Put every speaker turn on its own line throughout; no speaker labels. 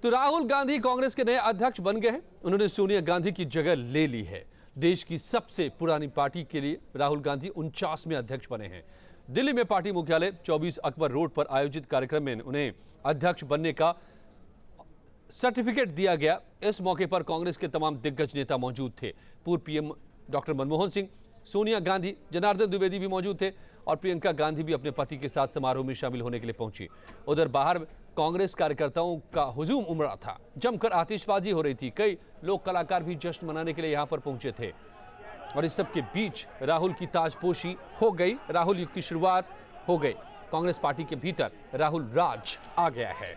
तो राहुल गांधी कांग्रेस के नए अध्यक्ष बन गए हैं। उन्होंने सोनिया गांधी की जगह ले ली है। देश की सबसे पुरानी पार्टी के लिए राहुल गांधी 49वें अध्यक्ष बने हैं। दिल्ली में पार्टी मुख्यालय 24 अकबर रोड पर आयोजित कार्यक्रम में उन्हें अध्यक्ष बनने का सर्टिफिकेट दिया गया। इस मौके पर कांग्रेस के तमाम दिग्गज नेता मौजूद थे। पूर्व पीएम डॉक्टर मनमोहन सिंह, सोनिया गांधी, जनार्दन द्विवेदी भी मौजूद थे और प्रियंका गांधी भी अपने पति के साथ समारोह में शामिल होने के लिए पहुंची। उधर बाहर कांग्रेस कार्यकर्ताओं का हुजूम उमड़ा था। जमकर आतिशबाजी हो रही थी। कई लोक कलाकार भी जश्न मनाने के लिए यहां पर पहुंचे थे और इस सब के बीच राहुल की ताजपोशी हो गई। राहुल युग की शुरुआत हो गई। कांग्रेस पार्टी के भीतर राहुल राज आ गया है।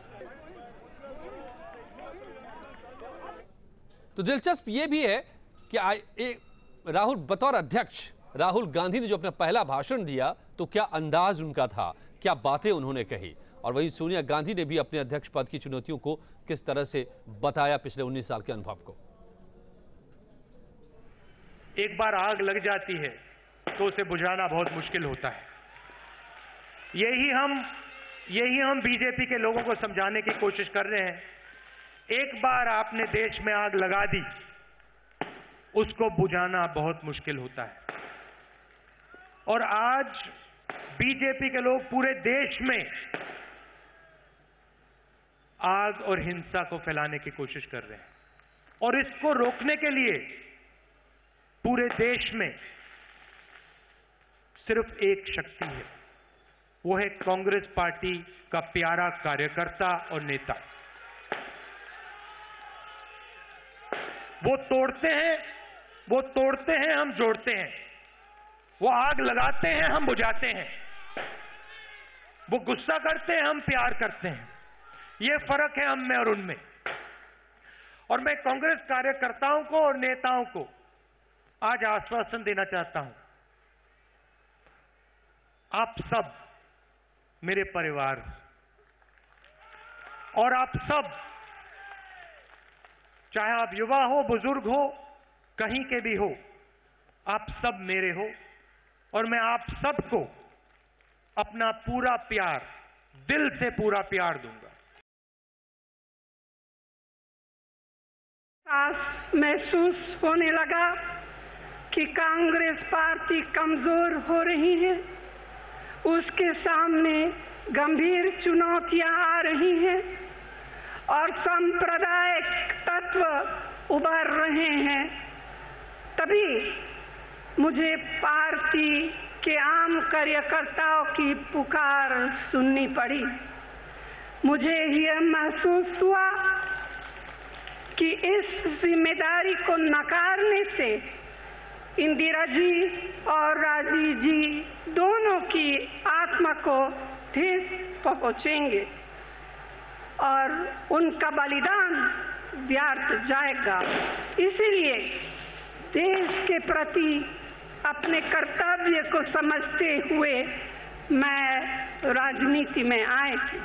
तो दिलचस्प यह भी है कि राहुल बतौर अध्यक्ष राहुल गांधी ने जो अपना पहला भाषण दिया तो क्या अंदाज उनका था, क्या बातें उन्होंने कही। और वहीं सोनिया गांधी ने भी अपने अध्यक्ष पद की चुनौतियों को किस तरह से बताया पिछले 19 साल के अनुभव को।
एक बार आग लग जाती है तो उसे बुझाना बहुत मुश्किल होता है। यही हम बीजेपी के लोगों को समझाने की कोशिश कर रहे हैं। एक बार आपने देश में आग लगा दी, उसको बुझाना बहुत मुश्किल होता है। और आज बीजेपी के लोग पूरे देश में आग और हिंसा को फैलाने की कोशिश कर रहे हैं और इसको रोकने के लिए पूरे देश में सिर्फ एक शक्ति है, वो है कांग्रेस पार्टी का प्यारा कार्यकर्ता और नेता। वो तोड़ते हैं, हम जोड़ते हैं। वो आग लगाते हैं, हम बुझाते हैं। वो गुस्सा करते हैं, हम प्यार करते हैं। ये फर्क है हम में और उनमें। और मैं कांग्रेस कार्यकर्ताओं को और नेताओं को आज आश्वासन देना चाहता हूं। आप सब मेरे परिवार और आप सब, चाहे आप युवा हो, बुजुर्ग हो, कहीं के भी हो, आप सब मेरे हो और मैं आप सबको अपना पूरा प्यार, दिल से पूरा प्यार दूंगा।
महसूस होने लगा कि कांग्रेस पार्टी कमजोर हो रही है। उसके सामने गंभीर चुनौतियां आ रही हैं और सांप्रदायिक तत्व उभर रहे हैं। तभी मुझे पार्टी के आम कार्यकर्ताओं की पुकार सुननी पड़ी। मुझे यह महसूस हुआ कि इस जिम्मेदारी को नकारने से इंदिरा जी और राजीव जी दोनों की आत्मा को ठेस पहुंचेंगे और उनका बलिदान व्यर्थ जाएगा। इसीलिए देश के प्रति अपने कर्तव्य को समझते हुए मैं राजनीति में आई थी।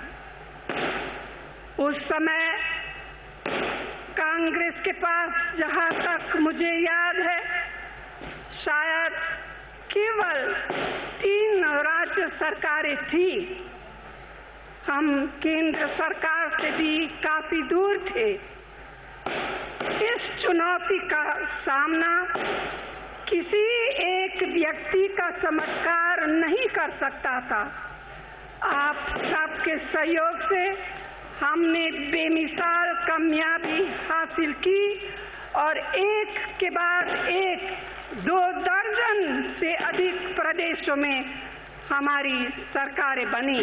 उस समय कांग्रेस के पास, जहां तक मुझे याद है, शायद केवल 3 राज्य सरकारें थी। हम केंद्र सरकार से भी काफी दूर थे। इस चुनौती का सामना किसी एक व्यक्ति का चमत्कार नहीं कर सकता था। आप सबके सहयोग से हमने बेमिसाल कामयाबी हासिल की और एक के बाद एक 2 दर्जन से अधिक प्रदेशों में हमारी सरकारें बनी।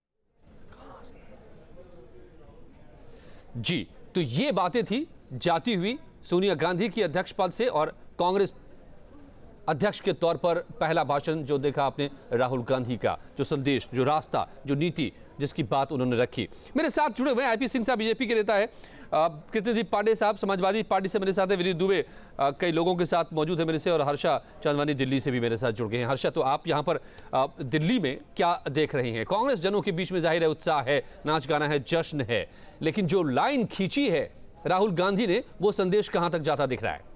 जी, तो ये बातें थी जाती हुई सोनिया गांधी की अध्यक्ष पद से और कांग्रेस अध्यक्ष के तौर पर पहला भाषण जो देखा आपने राहुल गांधी का, जो संदेश, जो रास्ता, जो नीति, जिसकी बात उन्होंने रखी। मेरे साथ जुड़े हुए आईपी सिंह साहब बीजेपी के नेता है, कृष्णदीप पांडे साहब समाजवादी पार्टी से मेरे साथ है, विनीत दुबे कई लोगों के साथ मौजूद है मेरे से, और हर्षा चांदवानी दिल्ली से भी मेरे साथ जुड़ गए हैं। हर्षा, तो आप यहाँ पर दिल्ली में क्या देख रही हैं? कांग्रेस जनों के बीच में जाहिर है उत्साह है, नाच गाना है, जश्न है, लेकिन जो लाइन खींची है राहुल गांधी ने, वो संदेश कहां तक जाता दिख रहा है?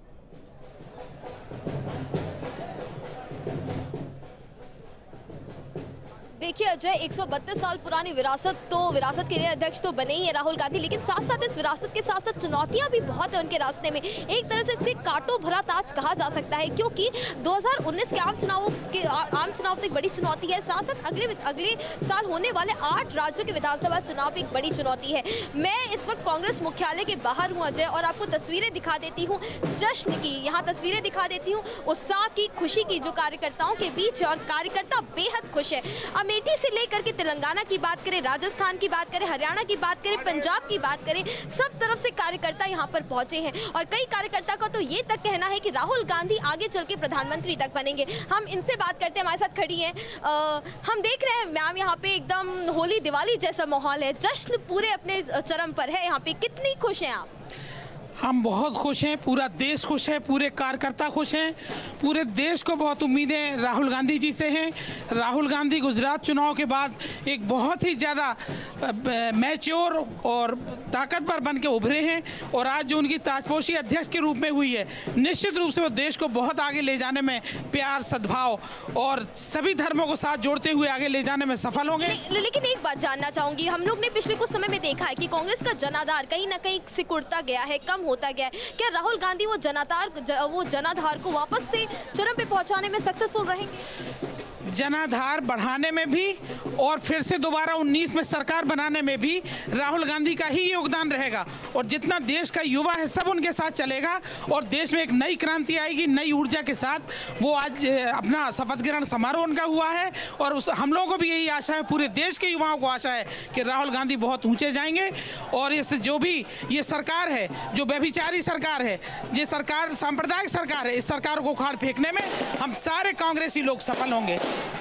देखिए अजय, 132 साल पुरानी विरासत के लिए अध्यक्ष तो बने ही है राहुल गांधी, लेकिन साथ साथ इस विरासत के साथ साथ चुनौतियां भी बहुत है उनके रास्ते में। एक तरह से इसके कांटों भरा ताज कहा जा सकता है, क्योंकि 2019 के आम चुनाव तो एक बड़ी चुनौती है, साथ साथ अगले साल होने वाले 8 राज्यों के विधानसभा चुनाव भी एक बड़ी चुनौती है। मैं इस वक्त कांग्रेस मुख्यालय के बाहर हूँ अजय, और आपको तस्वीरें दिखा देती हूँ जश्न की, यहाँ तस्वीरें दिखा देती हूँ उत्साह की, खुशी की, जो कार्यकर्ताओं के बीच है, और कार्यकर्ता बेहद खुश है। अमेठी से लेकर के तेलंगाना की बात करें, राजस्थान की बात करें, हरियाणा की बात करें, पंजाब की बात करें, सब तरफ से कार्यकर्ता यहाँ पर पहुंचे हैं। और कई कार्यकर्ता का तो ये तक कहना है कि राहुल गांधी आगे चल के प्रधानमंत्री तक बनेंगे। हम इनसे बात करते हैं, हमारे साथ खड़ी हैं। हम देख रहे हैं मैम, यहाँ पे एकदम होली दिवाली जैसा माहौल है, जश्न पूरे अपने चरम पर है यहाँ पे। कितनी खुश हैं आप?
हम बहुत खुश हैं, पूरा देश खुश है, पूरे कार्यकर्ता खुश हैं, पूरे देश को बहुत उम्मीदें राहुल गांधी जी से हैं। राहुल गांधी गुजरात चुनाव के बाद एक बहुत ही ज़्यादा मैच्योर और ताकतवर बन के उभरे हैं, और आज जो उनकी ताजपोशी अध्यक्ष के रूप में हुई है, निश्चित रूप से वो देश को बहुत आगे ले जाने में प्यार, सद्भाव और सभी धर्मों को साथ जोड़ते हुए आगे ले जाने में सफल होंगे।
लेकिन एक बात जानना चाहूँगी, हम लोग ने पिछले कुछ समय में देखा है कि कांग्रेस का जनाधार कहीं ना कहीं सिकुड़ता गया है, कम होता गया है। क्या राहुल गांधी वो जनाधार को वापस से चरम पे पहुंचाने में सक्सेसफुल रहेंगे?
जनाधार बढ़ाने में भी और फिर से दोबारा 19 में सरकार बनाने में भी राहुल गांधी का ही योगदान रहेगा, और जितना देश का युवा है सब उनके साथ चलेगा, और देश में एक नई क्रांति आएगी नई ऊर्जा के साथ। वो आज अपना शपथ ग्रहण समारोह उनका हुआ है, और हम लोगों को भी यही आशा है, पूरे देश के युवाओं को आशा है कि राहुल गांधी बहुत ऊंचे जाएंगे। और इस जो भी ये सरकार है, जो व्यभिचारी सरकार है, ये सरकार सांप्रदायिक सरकार है, इस सरकार को उखाड़ फेंकने में हम सारे कांग्रेसी लोग सफल होंगे।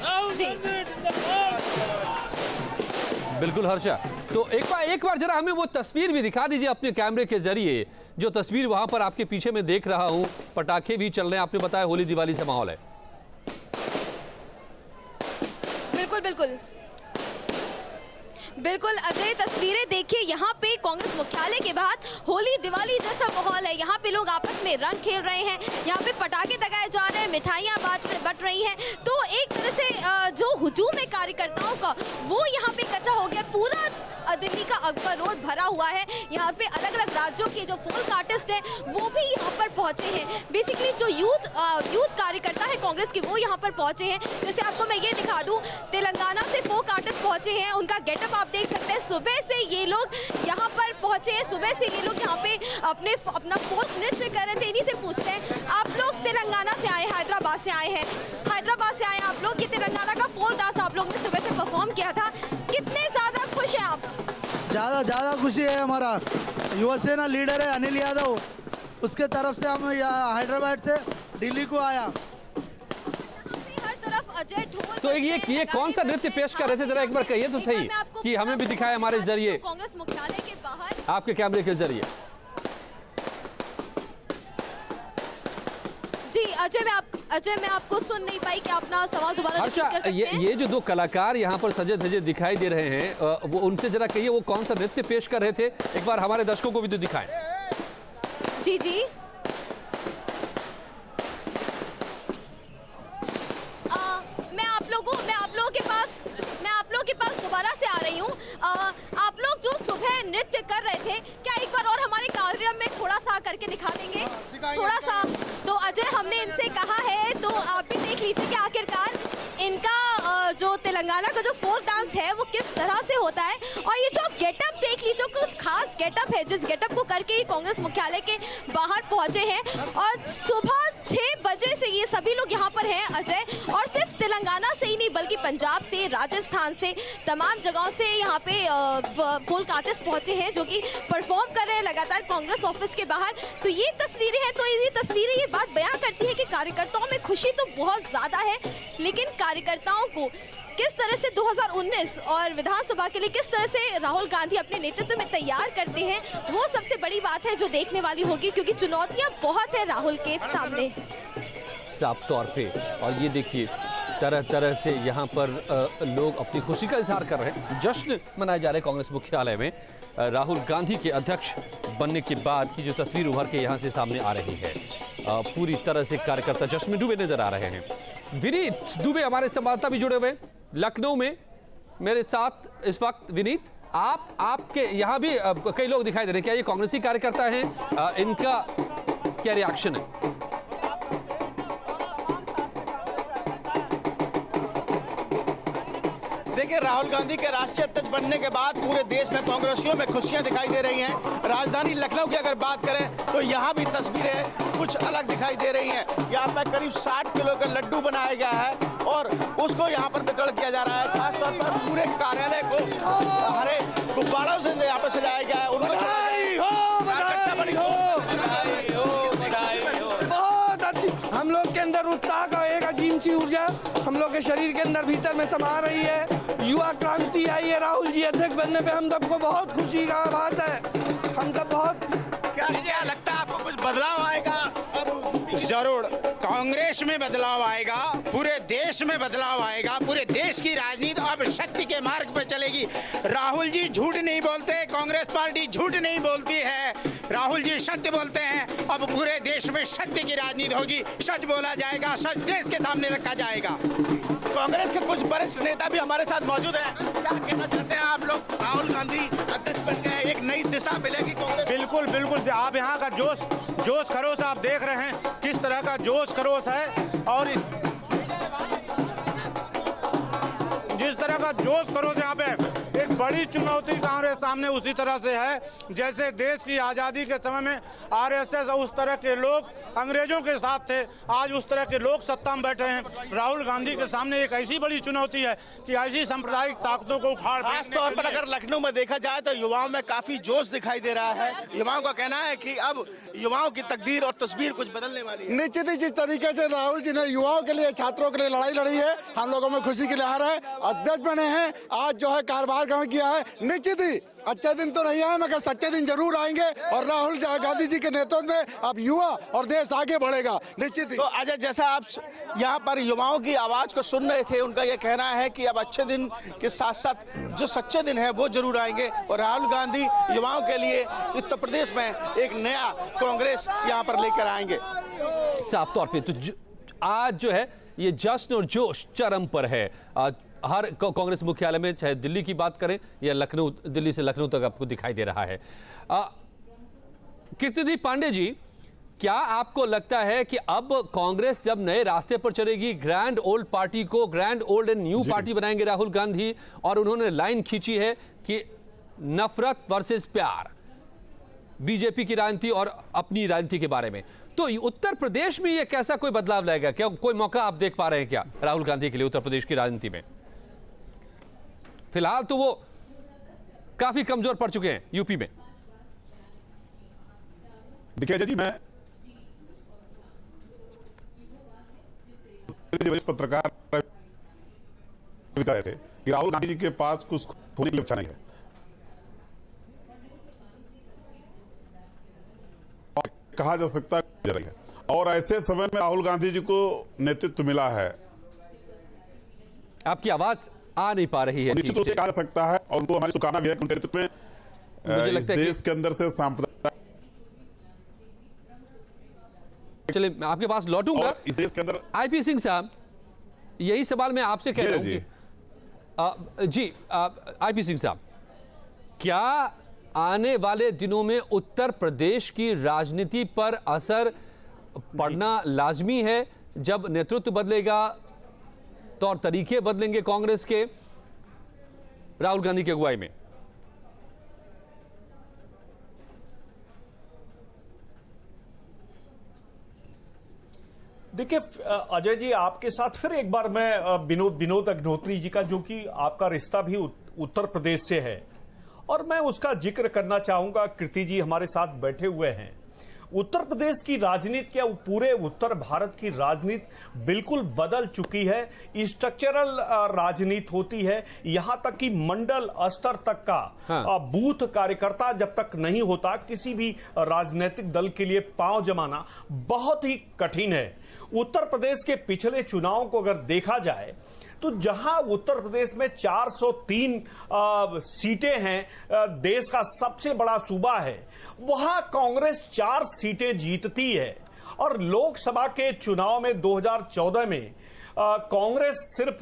बिल्कुल हर्षा, तो एक बार जरा हमें वो तस्वीर भी दिखा दीजिए अपने कैमरे के जरिए, जो तस्वीर वहां पर आपके पीछे मैं देख रहा हूं, पटाखे भी चल रहे हैं, आपने बताया होली दिवाली से माहौल है।
बिल्कुल बिल्कुल अजय, तस्वीरें देखिए, यहाँ पे कांग्रेस मुख्यालय के बाहर होली दिवाली जैसा माहौल है। यहाँ पे लोग आपस में रंग खेल रहे हैं, यहाँ पे पटाखे दगाए जा रहे हैं, मिठाइयाँ बट रही हैं। तो एक तरह से जो हुजूम है कार्यकर्ताओं का, वो यहाँ पे इकट्ठा हो गया। पूरा दिल्ली का अकबर रोड भरा हुआ है। यहाँ पे अलग अलग राज्यों के जो फोक आर्टिस्ट हैं वो भी यहाँ पर पहुंचे हैं। बेसिकली जो यूथ कार्यकर्ता है कांग्रेस के, वो यहाँ पर पहुंचे हैं। जैसे आपको मैं ये दिखा दूं, तेलंगाना से फोक आर्टिस्ट पहुंचे हैं, उनका गेटअप आप देख सकते हैं। सुबह से ये लोग यहाँ पर पहुंचे हैं, सुबह से ये लोग यहाँ पे अपना फोक नृत्य कर रहे थे। इन्हीं से पूछते हैं, आप लोग तेलंगाना से आए, हैदराबाद से आए हैं, आप लोग, ये तेलंगाना का फोक डांस आप लोग ने सुबह से परफॉर्म किया था, कितने ज्यादा खुश हैं आप?
ज़्यादा खुशी है। हमारा युवा सेना लीडर है अनिल यादव, उसके तरफ से हम यहाँ हैदराबाद से दिल्ली को आया।
हर तरफ अजय ढोल।
तो ये कौन सा नृत्य पेश कर रहे थे, जरा एक बार कहिए तो सही, कि हमें भी दिखाया हमारे जरिए,
कांग्रेस मुख्यालय के बाहर
आपके कैमरे के जरिए। जी
अजय, मैं आपको सुन नहीं पाई कि अपना सवाल दोबारा रिपीट कर सकते हैं?
ये जो दो कलाकार यहाँ पर सजे धजे दिखाई दे रहे हैं, वो उनसे जरा कहिए वो कौन सा नृत्य पेश कर रहे थे, एक बार हमारे दर्शकों को भी तो दिखाएं।
जी मैं आप लोगों के पास दोबारा से आ रही हूँ। आप लोग जो सुबह नृत्य कर रहे थे, क्या एक बार और हमारे कार्यक्रम में थोड़ा सा करके दिखा देंगे? थोड़ा सा। तो अजय, हमने इनसे कहा है, तो आप भी देख लीजिए कि आखिरकार इनका जो तेलंगाना का जो फोक डांस है वो किस तरह से होता है। और ये जो गेटअप देख लीजिए, कुछ खास गेटअप है, जिस गेटअप को करके ही कांग्रेस मुख्यालय के बाहर पहुंचे हैं। और सुबह 6 बजे से ये सभी लोग यहाँ पर हैं अजय, और सिर्फ तेलंगाना से ही नहीं बल्कि पंजाब से, राजस्थान से, तमाम जगहों से यहाँ पे फोक आर्टिस्ट पहुंचे हैं, जो कि परफॉर्म कर रहे हैं लगातार कांग्रेस ऑफिस के बाहर। तो ये तस्वीरें हैं, तो ये तस्वीरें ये बात बयां करती है कि कार्यकर्ताओं में खुशी तो बहुत ज्यादा है, लेकिन कार्यकर्ताओं को किस तरह से 2019 और विधानसभा के लिए किस तरह से राहुल गांधी अपने नेतृत्व में तैयार करते हैं, वो सबसे बड़ी बात है जो देखने वाली होगी, क्योंकि चुनौतियां बहुत है राहुल के सामने
साफ तौर पे। और ये देखिए, तरह तरह से यहाँ पर लोग अपनी खुशी का इजहार कर रहे हैं, जश्न मनाए जा रहे हैं कांग्रेस मुख्यालय में राहुल गांधी के अध्यक्ष बनने के बाद की जो तस्वीर उभर के यहाँ से सामने आ रही है। पूरी तरह से कार्यकर्ता जश्न में डूबे नजर आ रहे हैं। विनीत दुबे हमारे संवाददाता भी जुड़े हुए लखनऊ में। मेरे साथ इस वक्त विनीत, आपके यहाँ भी कई लोग दिखाई दे रहे हैं, क्या ये कांग्रेसी कार्यकर्ता हैं? इनका क्या रिएक्शन है?
देखिए, राहुल गांधी के राष्ट्रीय अध्यक्ष बनने के बाद पूरे देश में कांग्रेसियों में खुशियां दिखाई दे रही हैं। राजधानी लखनऊ की अगर बात करें तो यहाँ भी तस्वीरें कुछ अलग दिखाई दे रही हैं। यहाँ पर करीब 60 किलो का लड्डू बनाया गया है और उसको यहाँ पर वितरण किया जा रहा है। खासतौर पर पूरे कार्यालय को हरे गुब्बारों से यहाँ पर सजाया गया है। उनको
हम लोग के अंदर उत्साह का एक अजीम सी ऊर्जा हम लोग के शरीर के अंदर भीतर में समा रही है। युवा क्रांति आई है। राहुल जी अध्यक्ष बनने पे हम सबको बहुत खुशी का आभास है। हम सब बहुत
क्या लगता है आपको कुछ बदलाव आएगा?
जरूर कांग्रेस में बदलाव आएगा, पूरे देश में बदलाव आएगा। पूरे देश की राजनीति अब सत्य के मार्ग पर चलेगी। राहुल जी झूठ नहीं बोलते, कांग्रेस पार्टी झूठ नहीं बोलती है। राहुल जी सत्य बोलते हैं। अब पूरे देश में सत्य की राजनीति होगी, सच बोला जाएगा, सच देश के सामने रखा जाएगा।
कांग्रेस के कुछ वरिष्ठ नेता भी हमारे साथ मौजूद हैं। क्या कहना चाहते हैं आप लोग? राहुल गांधी अध्यक्ष बन गए, एक नई दिशा मिलेगी कांग्रेस।
बिल्कुल बिल्कुल, आप यहाँ का जोश खरोश आप देख रहे हैं, किस तरह का जोश खरोश है। और जिस तरह का जोश खरोश यहाँ पे एक बड़ी चुनौती कांग्रेस सामने उसी तरह से है जैसे देश की आज़ादी के समय में आरएसएस और उस तरह के लोग अंग्रेजों के साथ थे, आज उस तरह के लोग सत्ता में बैठे हैं। राहुल गांधी के सामने एक ऐसी बड़ी चुनौती है कि ऐसी सांप्रदायिक ताकतों को उखाड़।
खासतौर पर अगर लखनऊ में देखा जाए तो युवाओं में काफी जोश दिखाई दे रहा है। युवाओं का कहना है कि अब युवाओं की तकदीर और तस्वीर कुछ बदलने वाली है।
निश्चित ही जिस तरीके से राहुल जी ने युवाओं के लिए, छात्रों के लिए लड़ाई लड़ी है, हम लोगों में खुशी की लहर है। अध्यक्ष बने हैं, आज जो है कार्यभार ग्रहण किया है। निश्चित ही अच्छे दिन तो नहीं आए मगर सच्चे दिन जरूर आएंगे और राहुल गांधी जी के नेतृत्व में अब युवा और देश आगे बढ़ेगा निश्चित ही।
तो अजय, जैसा आप यहाँ पर युवाओं की आवाज को सुन रहे थे, उनका ये कहना है कि अब अच्छे दिन के साथ साथ जो सच्चे दिन है वो जरूर आएंगे और राहुल गांधी युवाओं के लिए उत्तर प्रदेश में एक नया कांग्रेस यहाँ पर लेकर आएंगे।
साफ तौर पे तो आज जो है ये जश्न और जोश चरम पर है। हर कांग्रेस मुख्यालय में, चाहे दिल्ली की बात करें या लखनऊ, दिल्ली से लखनऊ तक आपको दिखाई दे रहा है। कीर्ति पांडे जी, क्या आपको लगता है कि अब कांग्रेस जब नए रास्ते पर चलेगी, ग्रैंड ओल्ड पार्टी को grand old and new party बनाएंगे राहुल गांधी, और उन्होंने लाइन खींची है कि नफरत वर्सेस प्यार, बीजेपी की राजनीति और अपनी राजनीति के बारे में, तो उत्तर प्रदेश में यह कैसा कोई बदलाव लाएगा? क्या कोई मौका आप देख पा रहे हैं क्या राहुल गांधी के लिए उत्तर प्रदेश की राजनीति में? फिलहाल तो वो काफी कमजोर पड़ चुके हैं यूपी में।
देखिए जी, मैं पत्रकार रहे थे कि राहुल गांधी जी के पास कुछ होने के लिए अच्छा नहीं है। कहा जा सकता है और ऐसे समय में राहुल गांधी जी को नेतृत्व मिला है।
आपकी आवाज आ नहीं पा रही है।
निश्चित रूप से कहा जा सकता है और उनको हमारी शुभकामना भी है कि उनके नेतृत्व में इस देश के अंदर से सांप्रदायिक।
चलिए, मैं आपके पास लौटूंगा।
इस देश के अंदर
आईपी सिंह साहब, यही सवाल मैं आपसे कह रहा हूं जी। आईपी सिंह साहब, क्या आने वाले दिनों में उत्तर प्रदेश की राजनीति पर असर पड़ना लाजमी है? जब नेतृत्व बदलेगा, तौर तरीके बदलेंगे कांग्रेस के राहुल गांधी की अगुवाई में।
देखिए अजय जी, आपके साथ फिर एक बार मैं विनोद अग्निहोत्री जी का, जो कि आपका रिश्ता भी उत्तर प्रदेश से है, और मैं उसका जिक्र करना चाहूंगा। कीर्ति जी हमारे साथ बैठे हुए हैं। उत्तर प्रदेश की राजनीति, क्या पूरे उत्तर भारत की राजनीति बिल्कुल बदल चुकी है। स्ट्रक्चरल राजनीति होती है, यहां तक कि मंडल स्तर तक का बूथ कार्यकर्ता जब तक नहीं होता, किसी भी राजनीतिक दल के लिए पांव जमाना बहुत ही कठिन है। उत्तर प्रदेश के पिछले चुनाव को अगर देखा जाए तो जहां उत्तर प्रदेश में 403 सीटें हैं, देश का सबसे बड़ा सूबा है, वहां कांग्रेस 4 सीटें जीतती है। और लोकसभा के चुनाव में 2014 में कांग्रेस सिर्फ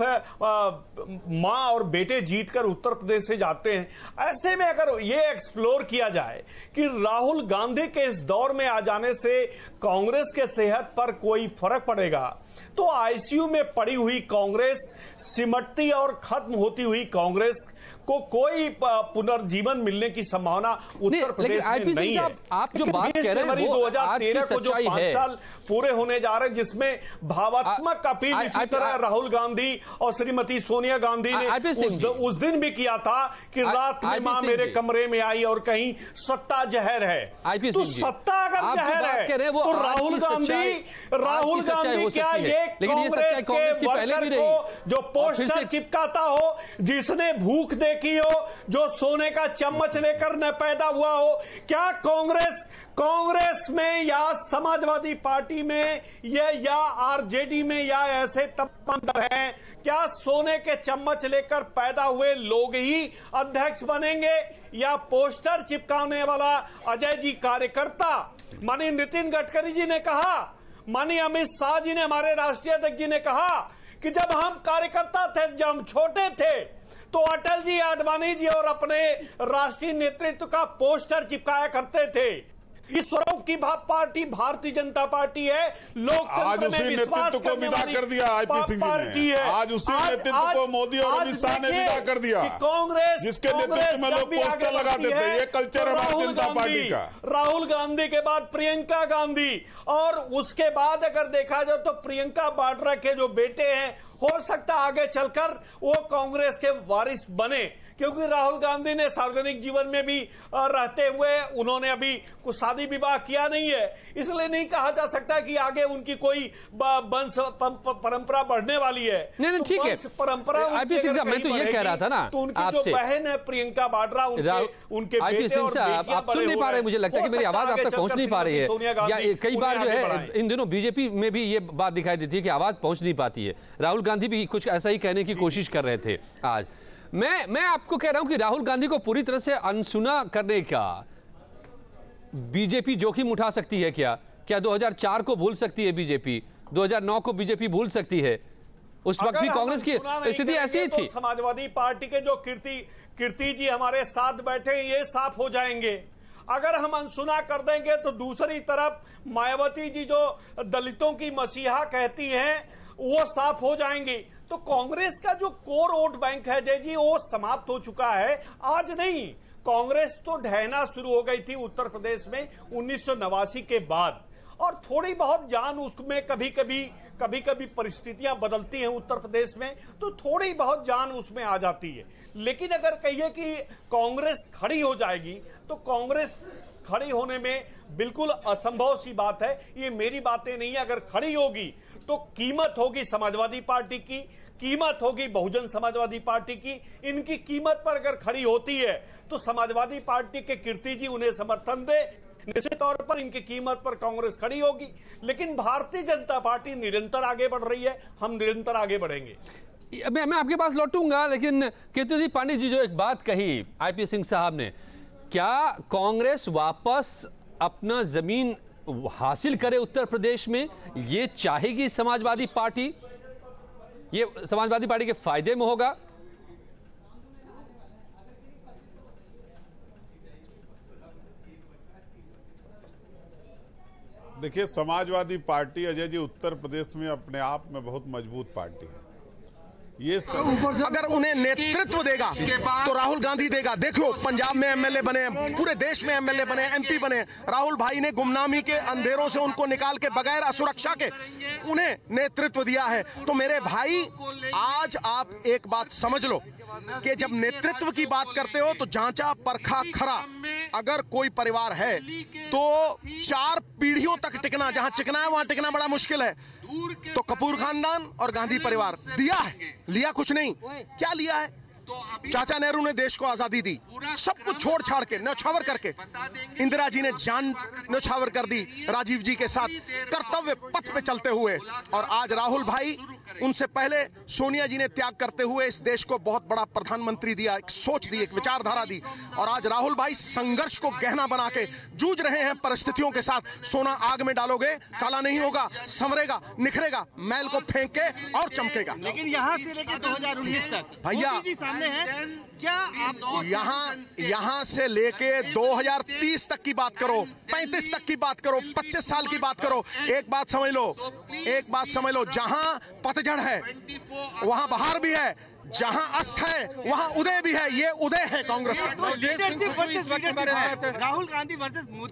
मां और बेटे जीतकर उत्तर प्रदेश से जाते हैं। ऐसे में अगर ये एक्सप्लोर किया जाए कि राहुल गांधी के इस दौर में आ जाने से कांग्रेस के सेहत पर कोई फर्क पड़ेगा, तो आईसीयू में पड़ी हुई कांग्रेस, सिमटती और खत्म होती हुई कांग्रेस को कोई पुनर्जीवन मिलने की संभावना उत्तर प्रदेश में नहीं है।
आप जो बात कह रहे हैं वो
2013 को जो 5 साल पूरे होने जा रहे हैं, जिसमें भावात्मक अपील इसी तरह राहुल गांधी और श्रीमती सोनिया गांधी ने उस दिन भी किया था कि रात में मां मेरे कमरे में आई और कहीं सत्ता जहर है। तो सत्ता अगर जहर है तो राहुल गांधी क्या ये कांग्रेस के वर्कर को जो पोस्टर चिपकाता हो, जिसने भूख देखी हो, जो सोने का चम्मच लेकर न पैदा हुआ हो, क्या कांग्रेस में या समाजवादी पार्टी में या आरजेडी में या ऐसे तमाम दल हैं, क्या सोने के चम्मच लेकर पैदा हुए लोग ही अध्यक्ष बनेंगे या पोस्टर चिपकाने वाला अजय जी कार्यकर्ता? माननीय नितिन गडकरी जी ने कहा, माननीय अमित शाह जी ने, हमारे राष्ट्रीय अध्यक्ष जी ने कहा कि जब हम कार्यकर्ता थे, जब हम छोटे थे, तो अटल जी, आडवाणी जी और अपने राष्ट्रीय नेतृत्व का पोस्टर चिपकाया करते थे। इस स्वरूप की पार्टी भारतीय जनता पार्टी है, लोकतंत्र में विश्वास करने वाली पार्टी है।
आज उसी नेतृत्व को मोदी और अमित शाह ने विदा कर दिया।
कांग्रेस
जिसके नेतृत्व में लोग पोस्टर लगाते थे, ये कल्चर है भारतीय जनता पार्टी का।
राहुल गांधी के बाद प्रियंका गांधी, और उसके बाद अगर देखा जाए तो प्रियंका वाड्रा के जो बेटे हैं, हो सकता आगे चलकर वो कांग्रेस के वारिस बने, क्योंकि राहुल गांधी ने सार्वजनिक जीवन में भी रहते हुए उन्होंने अभी कुछ शादी विवाह किया नहीं है, इसलिए नहीं कहा जा सकता कि आगे उनकी कोई वंश परंपरा बढ़ने वाली है।
नहीं, ठीक है,
परंपरा
मैं तो ये कह रहा था ना,
तो उनकी जो बहन है प्रियंका वाड्रा, उनके बेटे और बेटियां
आप सुन नहीं पा रहे, मुझे लगता है कि मेरी आवाज आप तक पहुंच नहीं पा रही है, या कई बार जो है इन दिनों बीजेपी में भी ये बात दिखाई देती है कि आवाज पहुंच नहीं पाती है। राहुल गांधी भी कुछ ऐसा ही कहने की कोशिश कर रहे थे आज। मैं आपको कह रहा हूं कि राहुल गांधी को पूरी तरह से अनसुना करने का बीजेपी जोखिम उठा सकती है क्या? क्या 2004 को भूल सकती है बीजेपी? 2009 को बीजेपी भूल सकती है? उस वक्त भी कांग्रेस की स्थिति ऐसी ही थी।
तो समाजवादी पार्टी के जो कीर्ति जी हमारे साथ बैठे, ये साफ हो जाएंगे। अगर हम अनसुना कर देंगे तो दूसरी तरफ मायावती जी जो दलितों की मसीहा कहती हैं, वो साफ हो जाएंगी। तो कांग्रेस का जो कोर वोट बैंक है जय जी, वो समाप्त हो चुका है। आज नहीं, कांग्रेस तो ढहना शुरू हो गई थी उत्तर प्रदेश में 1989 के बाद, और थोड़ी बहुत जान उसमें कभी कभी परिस्थितियां बदलती हैं उत्तर प्रदेश में, तो थोड़ी बहुत जान उसमें आ जाती है। लेकिन अगर कहिए कि कांग्रेस खड़ी हो जाएगी, तो कांग्रेस खड़ी होने में बिल्कुल असंभव सी बात है। ये मेरी बातें नहीं है। अगर खड़ी होगी तो कीमत होगी समाजवादी पार्टी की, कीमत होगी बहुजन समाजवादी पार्टी की। इनकी कीमत पर अगर खड़ी होती है तो समाजवादी पार्टी के कीर्ति जी उन्हें समर्थन दे, निश्चित तौर पर इनकी कीमत पर कांग्रेस खड़ी होगी। लेकिन भारतीय जनता पार्टी निरंतर आगे बढ़ रही है, हम निरंतर आगे बढ़ेंगे।
मैं आपके पास लौटूंगा, लेकिन कीर्ति पांडे जी जो एक बात कही आईपी सिंह साहब ने, क्या कांग्रेस वापस अपना जमीन हासिल करे उत्तर प्रदेश में? ये चाहेगी समाजवादी पार्टी? ये समाजवादी पार्टी के फायदे में होगा?
देखिए, समाजवादी पार्टी अजय जी उत्तर प्रदेश में अपने आप में बहुत मजबूत पार्टी है। ये
अगर उन्हें नेतृत्व देगा तो राहुल गांधी देगा। देखो, पंजाब में एमएलए बने, पूरे देश में एमएलए बने, एमपी बने। राहुल भाई ने गुमनामी के अंधेरों से उनको निकाल के बगैर असुरक्षा के उन्हें नेतृत्व दिया है। तो मेरे भाई, आज आप एक बात समझ लो कि जब नेतृत्व की बात करते हो तो जांचा परखा खरा। अगर कोई परिवार है तो 4 पीढ़ियों तक टिकना, जहां टिकना है वहां टिकना बड़ा मुश्किल है। तो कपूर खानदान और गांधी परिवार दिया है, लिया कुछ नहीं। क्या लिया है? चाचा नेहरू ने देश को आजादी दी, सब कुछ छोड़ छाड़ के, न्यौछावर करके। इंदिरा जी ने जान न्यौछावर कर दी राजीव जी के साथ, कर्तव्य पथ पे चलते हुए। और आज राहुल भाई उनसे पहले सोनिया जी ने त्याग करते हुए इस देश को बहुत बड़ा प्रधानमंत्री दिया, एक सोच दी, एक विचारधारा दी। और आज राहुल भाई संघर्ष को गहना बना के जूझ रहे हैं परिस्थितियों के साथ। सोना आग में डालोगे काला नहीं होगा, संवरेगा, निखरेगा, मैल को फेंक के और चमकेगा।
लेकिन यहाँ से लेकर 2019 तक
भैया
सामने है क्या? आप
यहाँ से लेके 2030 तक की बात करो, 35 तक की बात करो, 25 साल की बात करो। एक बात समझ लो, जहां पतझड़ है वहां बहार भी है, जहां अस्त है वहां उदय भी है। ये उदय है कांग्रेस का।
राहुल गांधी वर्सेस मोदी।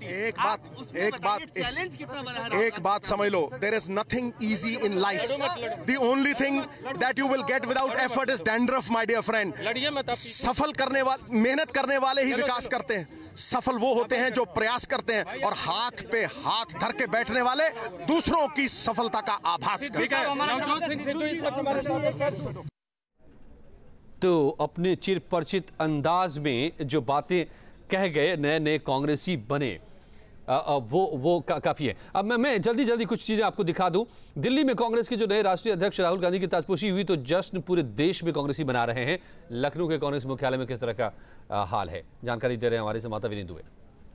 एक बात समझ लो, there is nothing easy in life. The only thing that you will get without effort is dandruff, my dear friend. सफल करने वाले, मेहनत करने वाले ही विकास करते हैं। सफल वो होते हैं जो प्रयास करते हैं और हाथ पे हाथ धर के बैठने वाले दूसरों की सफलता का आभास करते हैं।
तो अपने चिर परिचित अंदाज में जो बातें कह गए, नए नए कांग्रेसी बने, वो काफी है। अब मैं जल्दी कुछ चीजें आपको दिखा दूं। दिल्ली में कांग्रेस के जो नए राष्ट्रीय अध्यक्ष राहुल गांधी की ताजपोशी हुई तो जश्न पूरे देश में कांग्रेसी मना रहे हैं। लखनऊ के कांग्रेस मुख्यालय में किस तरह का हाल है, जानकारी दे रहे हैं हमारे संवाददाता विनीत दुबे।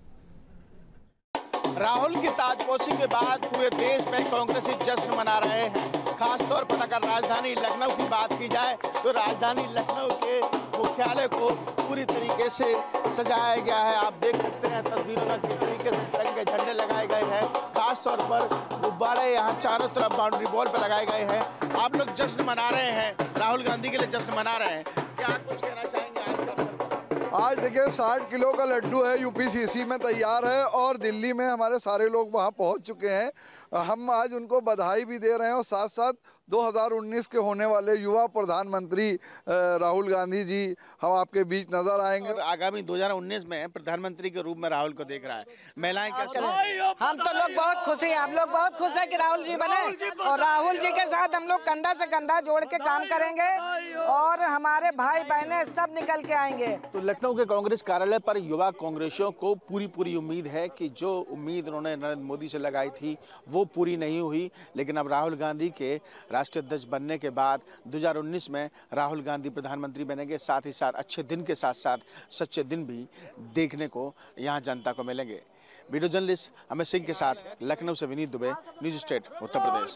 राहुल की ताजपोशी के बाद पूरे देश में कांग्रेसी जश्न मना रहे हैं। खासतौर पर अगर राजधानी लखनऊ की बात की जाए तो राजधानी लखनऊ के मुख्यालय को पूरी तरीके से सजाया गया है। आप देख सकते हैं तस्वीरों में किस तरीके से तिरंगे झंडे लगाए गए हैं। खासतौर पर गुब्बारे यहाँ चारों तरफ बाउंड्री वॉल पर लगाए गए हैं। आप लोग जश्न मना रहे हैं, राहुल गांधी के लिए जश्न मना रहे हैं, क्या कुछ कहना चाहेंगे?
आज देखिए 60 किलो का लड्डू है, यूपीसीसी में तैयार है और दिल्ली में हमारे सारे लोग वहां पहुंच चुके हैं। हम आज उनको बधाई भी दे रहे हैं और साथ साथ 2019 के होने वाले युवा प्रधानमंत्री राहुल गांधी जी हम आपके बीच नजर आएंगे।
और आगामी 2019 में प्रधानमंत्री के रूप में राहुल को देख रहा है, महिलाएं क्या?
हम तो लोग बहुत खुश हैं, हम लोग बहुत खुश हैं कि राहुल जी बने और राहुल जी के साथ हम लोग कंधा से कंधा जोड़ के काम करेंगे और हमारे भाई बहनें सब निकल के आएंगे।
तो लखनऊ के कांग्रेस कार्यालय पर युवा कांग्रेसियों को पूरी उम्मीद है कि जो उम्मीद उन्होंने नरेंद्र मोदी से लगाई थी वो पूरी नहीं हुई, लेकिन अब राहुल गांधी के राष्ट्रीय अध्यक्ष बनने के बाद 2019 में राहुल गांधी प्रधानमंत्री बनेंगे। साथ ही साथ अच्छे दिन के साथ साथ सच्चे दिन भी देखने को यहाँ जनता को मिलेंगे। वीडियो जर्नलिस्ट अमित सिंह के साथ लखनऊ से विनीत दुबे, न्यूज स्टेट उत्तर प्रदेश।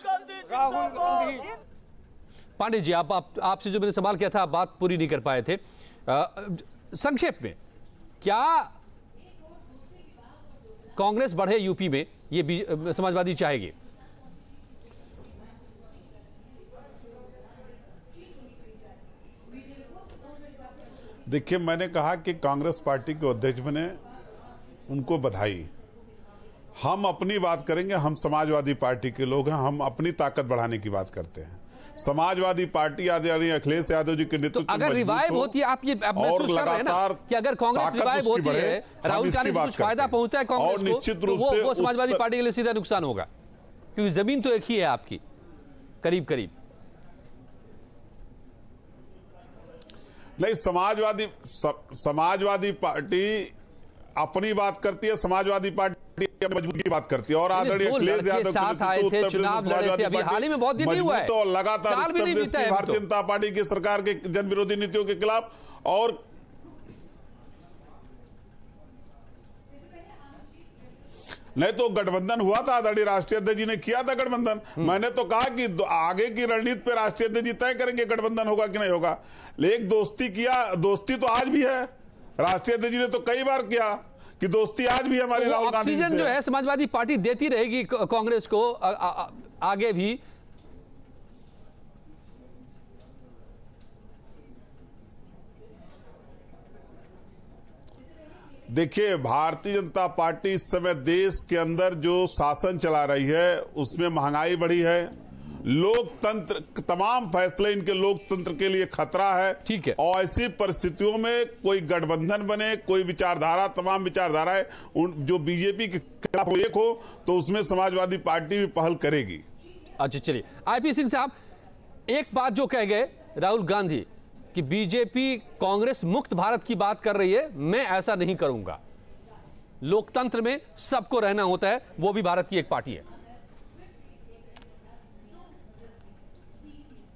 पांडे जी, आपसे जो मैंने सवाल किया था आप बात पूरी नहीं कर पाए थे। संक्षेप में, क्या कांग्रेस बढ़े यूपी में, ये समाजवादी चाहेगी?
देखिए, मैंने कहा कि कांग्रेस पार्टी के अध्यक्ष बने, उनको बधाई। हम अपनी बात करेंगे, हम समाजवादी पार्टी के लोग हैं, हम अपनी ताकत बढ़ाने की बात करते हैं। समाजवादी पार्टी आदरणीय अखिलेश यादव जी के नेतृत्व
तो अगर रिवाइव होती है, आप ये महसूस कर रहे हैं ना कि अगर कांग्रेस रिवाइव होती है, राहुल गांधी से कुछ फायदा पहुंचता है कांग्रेस को,
निश्चित रूप
तो
से
वो समाजवादी पार्टी के लिए सीधा नुकसान होगा, क्योंकि जमीन तो एक ही है आपकी, करीब।
नहीं, समाजवादी पार्टी अपनी बात करती है, समाजवादी पार्टी मजबूती की बात करती है। और आदरणीय अखिलेश यादव
साथ आए थे, चुनाव लड़े थे, अभी हाल ही में बहुत दिन नहीं हुआ है,
तो लगातार
साल भी नहीं बीता है
भारतीय जनता पार्टी की सरकार के जन विरोधी नीतियों के खिलाफ। और नहीं तो गठबंधन हुआ था, आदरणीय राष्ट्रीय अध्यक्ष जी ने किया था गठबंधन। मैंने तो कहा कि आगे की रणनीति पे राष्ट्रीय अध्यक्ष जी तय करेंगे गठबंधन होगा कि नहीं होगा। लेकिन दोस्ती किया, दोस्ती तो आज भी है, राष्ट्रीय अध्यक्ष जी ने तो कई बार किया कि दोस्ती आज भी हमारी राहुल गांधी से।
ऑक्सीजन जो है समाजवादी पार्टी देती रहेगी कांग्रेस को आगे भी।
देखिए, भारतीय जनता पार्टी इस समय देश के अंदर जो शासन चला रही है उसमें महंगाई बढ़ी है, लोकतंत्र, तमाम फैसले इनके लोकतंत्र के लिए खतरा है।
ठीक है।
और ऐसी परिस्थितियों में कोई गठबंधन बने, कोई विचारधारा, तमाम विचारधाराएं जो बीजेपी के खिलाफ एक हो तो उसमें समाजवादी पार्टी भी पहल करेगी।
अच्छा, चलिए आईपी सिंह साहब, एक बात जो कह गए राहुल गांधी कि बीजेपी कांग्रेस मुक्त भारत की बात कर रही है, मैं ऐसा नहीं करूंगा, लोकतंत्र में सबको रहना होता है, वो भी भारत की एक पार्टी है।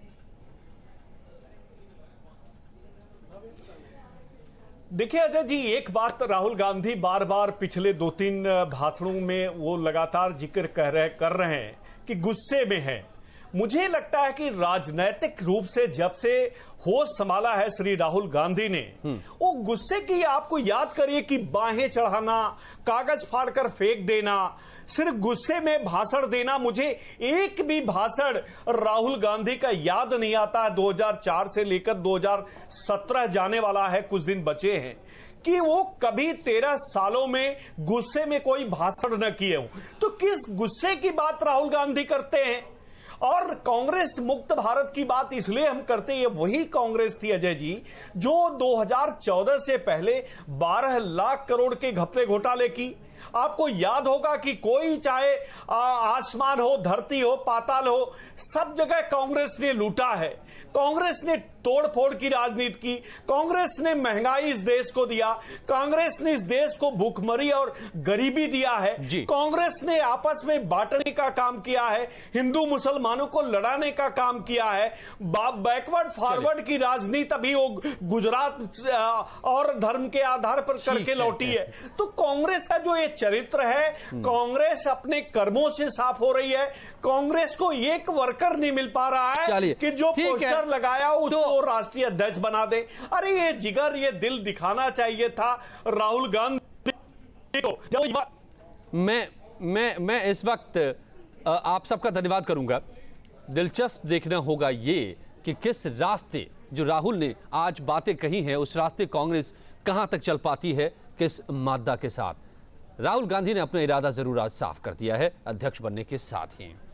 देखिए अजय जी, एक बात राहुल गांधी बार बार पिछले 2-3 भाषणों में वो लगातार जिक्र कर रहे हैं कि गुस्से में है। मुझे लगता है कि राजनीतिक रूप से जब से होश संभाला है श्री राहुल गांधी ने, वो गुस्से की आपको याद करिए कि बाहें चढ़ाना, कागज फाड़कर फेंक देना, सिर्फ गुस्से में भाषण देना। मुझे एक भी भाषण राहुल गांधी का याद नहीं आता है 2004 से लेकर 2017 जाने वाला है, कुछ दिन बचे हैं, कि वो कभी 13 सालों में गुस्से में कोई भाषण न किए हों। तो किस गुस्से की बात राहुल गांधी करते हैं? और कांग्रेस मुक्त भारत की बात इसलिए हम करते हैं, ये वही कांग्रेस थी अजय जी जो 2014 से पहले 12 लाख करोड़ के घपले घोटाले की। आपको याद होगा कि कोई चाहे आसमान हो, धरती हो, पाताल हो, सब जगह कांग्रेस ने लूटा है। कांग्रेस ने तोड़फोड़ की राजनीति की, कांग्रेस ने महंगाई इस देश को दिया, कांग्रेस ने इस देश को भूखमरी और गरीबी दिया है, कांग्रेस ने आपस में बांटने का काम किया है, हिंदू मुसलमानों को लड़ाने का काम किया है, बैकवर्ड फॉरवर्ड की राजनीति अभी वो गुजरात और धर्म के आधार पर करके लौटी है। तो कांग्रेस का जो ये चरित्र है, कांग्रेस अपने कर्मों से साफ हो रही है। कांग्रेस को एक वर्कर नहीं मिल पा रहा है कि जो पोस्टर लगाया उसको राष्ट्रीय अध्यक्ष बना दे। अरे ये जिगर, ये दिल दिखाना चाहिए था राहुल गांधी को।
मैं इस वक्त आप सबका धन्यवाद करूंगा। दिलचस्प देखना होगा ये कि किस रास्ते जो राहुल ने आज बातें कही हैं, उस रास्ते कांग्रेस कहां तक चल पाती है, किस मादा के साथ। राहुल गांधी ने अपना इरादा जरूर आज साफ कर दिया है अध्यक्ष बनने के साथ ही।